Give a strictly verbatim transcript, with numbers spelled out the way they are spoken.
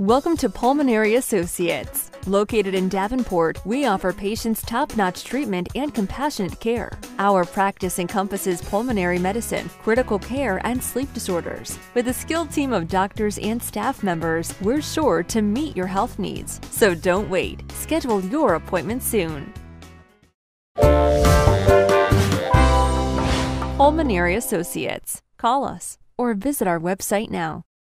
Welcome to Pulmonary Associates. Located in Davenport, we offer patients top-notch treatment and compassionate care. Our practice encompasses pulmonary medicine, critical care, and sleep disorders. With a skilled team of doctors and staff members, we're sure to meet your health needs. So don't wait. Schedule your appointment soon. Pulmonary Associates. Call us or visit our website now.